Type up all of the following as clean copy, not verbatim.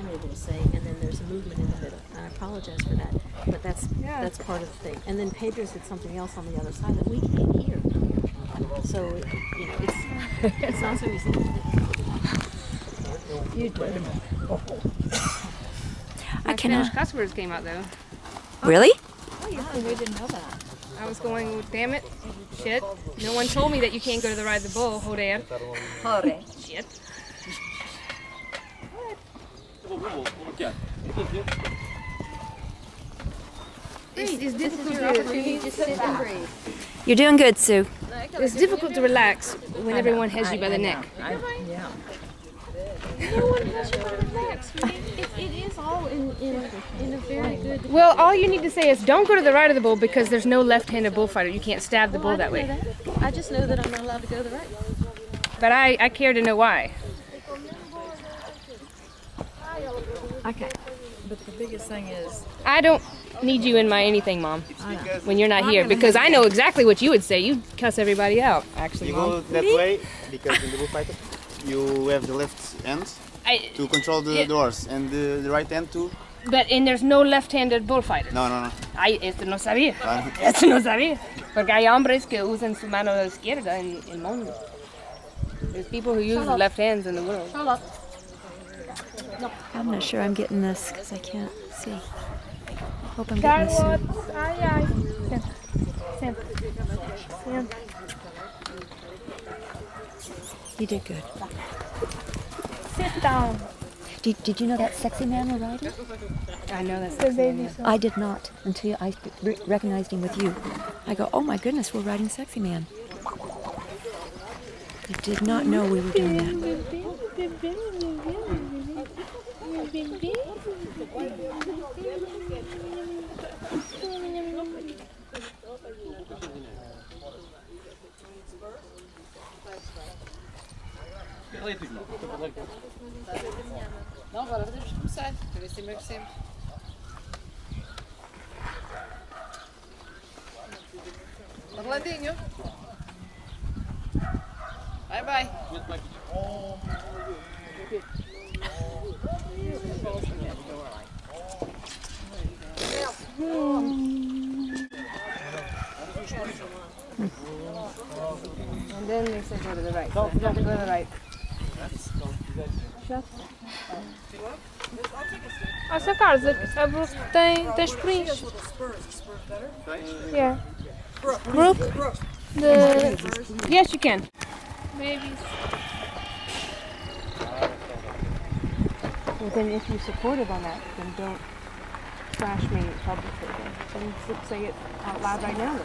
I'm able to say, and then there's a movement in the middle. And I apologize for that, but that's part of the thing. And then Pedro said something else on the other side that we can't hear. So you know, it's not so easy. You do. My Spanish cuss words came out though. Really? Oh yeah, we didn't know that. I was going, damn it, shit. No one told me that you can't go to the Ride the Bull, joder. Joder. Shit. It's difficult to Just sit and breathe. You're doing good, Sue. It's difficult to relax when everyone has you by the neck. Yeah. No one has you to relax. It is all in a very good. Well, all you need to say is don't go to the Ride of the Bull because there's no left-handed bullfighter. You can't stab the bull that way. I just know that I'm not allowed to go to the right. But I care to know why. Okay. But the biggest thing is... I don't need you in my anything, Mom, when you're not here, because I know exactly what you would say. You cuss everybody out, actually, You Mom. go that way because in the bullfighter you have the left hand to control the doors and the right hand to... And there's no left-handed bullfighter. No. Ay, esto no sabía. Esto no sabía. Porque hay hombres que usan su mano izquierda en el mundo. There's people who use the left hands in the world. I'm not sure I'm getting this because I can't see. Hope I'm getting this. Ay. Stand. You did good. Sit down. Did you know that sexy man we're riding? I know that's the baby. I did not until I recognized him with you. I go, oh my goodness, we're riding sexy man. I did not know we were doing that. Não, agora podemos começar. Para ver se emagrecemos. Orlandinho. Bye. And then they say go to the right. So you have to go to the right. Shut. Seu Carlos, a Brooke tem sprints. Yeah. Brooke? Yes, you can. Babies. Well, then if you supported on that, then don't trash me publicly. Then say it out loud right now.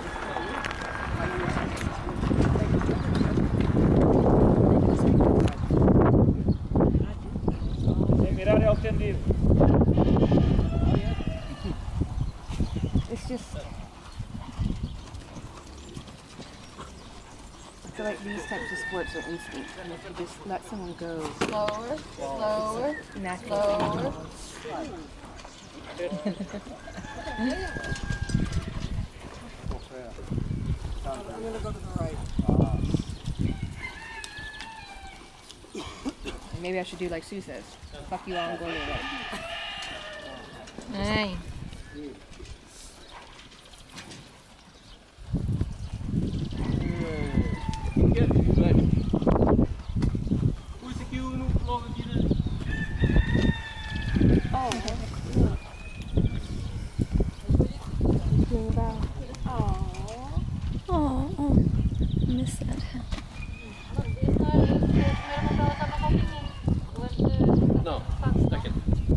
It's just, I feel like these types of sports are instinct, and if you just let someone go Slower. naturally. Slower. I'm going to go to the right. Maybe I should do like Sue says. Fuck you all, I'm going to the right. Hey. Oh, I missed that. No, second.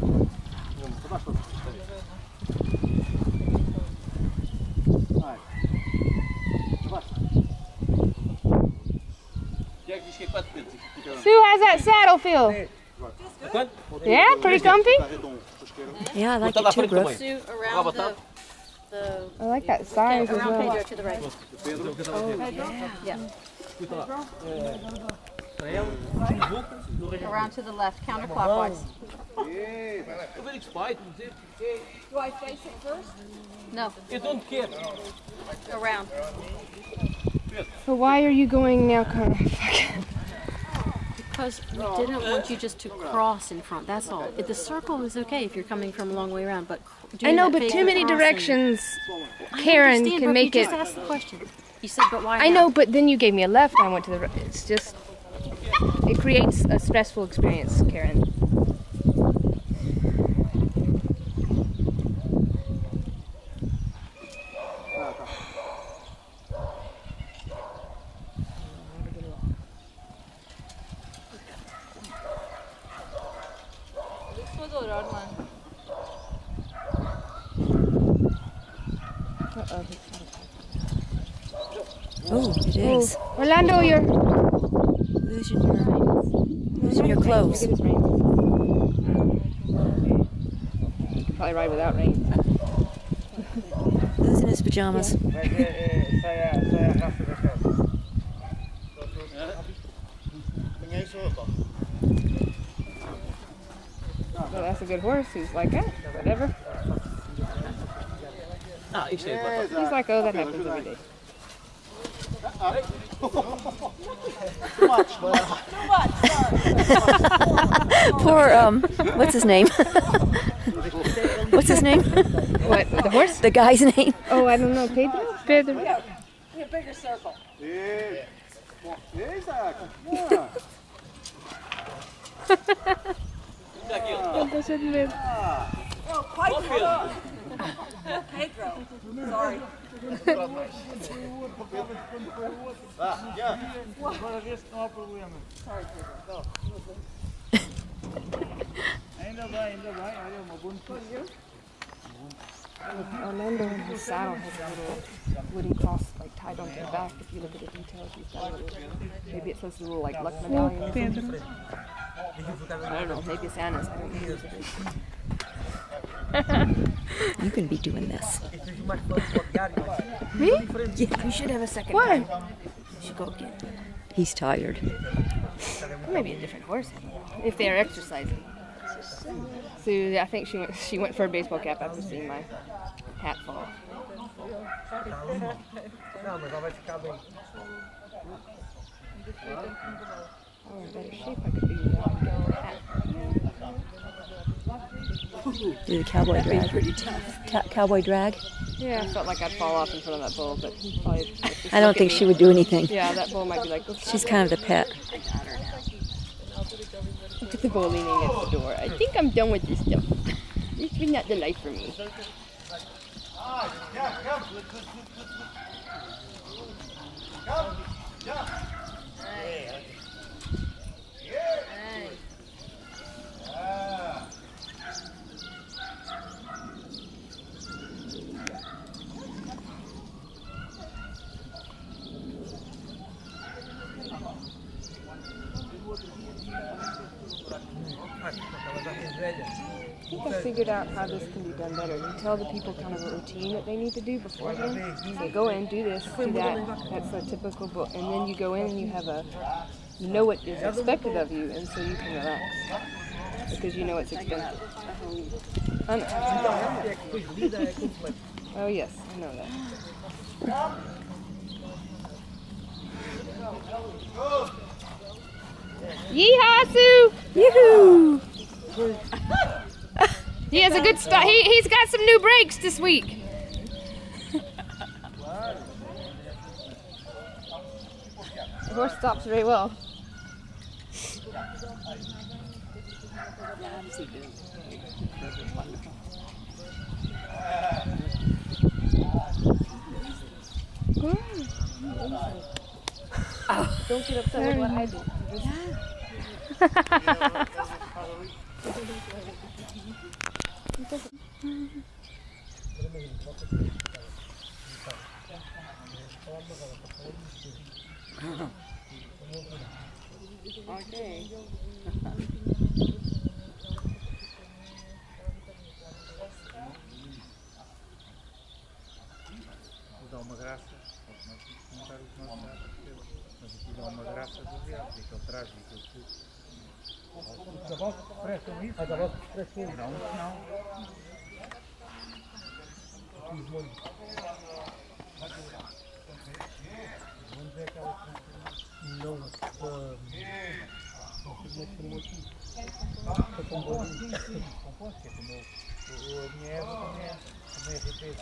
Sue, how's that saddle feel? Yeah, pretty comfy? Yeah, I like it too, Brooke. Sue, around the I like that size as around well. Pedro to the right. Around to the left, counterclockwise. Do I face it first? No, You don't care. around. So why are you going now, Connor? because we didn't want you just to cross in front. That's all. The circle is okay if you're coming from a long way around, but I know, but too many directions, Karen, can make it. You just asked the question. You said, but why? I know, but then you gave me a left. And I went to the right. It's just, it creates a stressful experience, Karen. Oh, it is. Orlando, you're losing your clothes. Probably ride without rain. Losing his pajamas. Well, that's a good horse. He's like, whatever. He's like, oh, that happens every day. Poor, what's his name? What's his name? What, the horse? The guy's name? Oh, I don't know. Pedro? Pedro. A bigger circle. Oh, Pedro. Sorry. Orlando in his saddle has a little wooden cross like tied onto the back. If you look at the details, he's got a little, maybe it says a little like luck medallion. I don't know, maybe it's Anna's. I don't know. You can be doing this. Me? Yeah. You should have a second. Why? You should go again. He's tired. Or maybe a different horse, if they are exercising. So I think she went for a baseball cap after seeing my hat fall. Oh, in better shape I could be without getting my hat. Do the cowboy drag. Cowboy drag? Yeah, I felt like I'd fall off in front of that bull, but he probably... I don't think she would do anything. Yeah, that bull might be like... Oops. She's kind of the pet. Look at the bull leaning against the door. I think I'm done with this stuff. This is not the life for me. I think I figured out how this can be done better. You tell the people kind of a routine that they need to do beforehand. So go in, do this, do that. That's a typical book. And then you go in and you have you know what is expected of you, and so you can relax. Because you know it's expensive. Oh yes, I know that. Yeehaw, Sue! Yoo-hoo! He has a good start. He's got some new brakes this week. The horse stops very well. Oh. Don't get upset with what I do. Okay. Dá uma graça, não comentar os nossos atos, mas aqui dá uma graça do real, que ele traz e aquilo tudo. Os avós prestam isso? Os avós prestam isso? Não. Os molhos. Vamos ver aquela não mas chamou aqui. Foi com bolinho. Composto, que é como a minha Eva também é RT.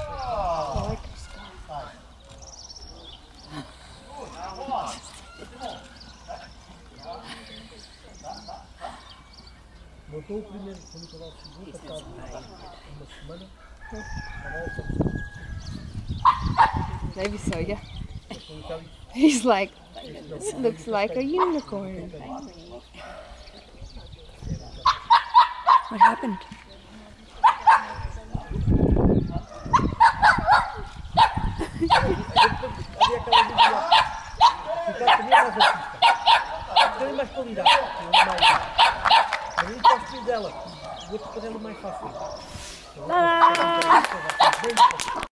Montou o primeiro, quando eu estava o segundo, passado uma semana. Maybe so, yeah. He's like, this looks like a unicorn. What happened? Havia aquela dúvida. Ficar comigo mais artista. Tem mais qualidade. Mas eu gosto dela. Vou-te fazê-lo mais fácil.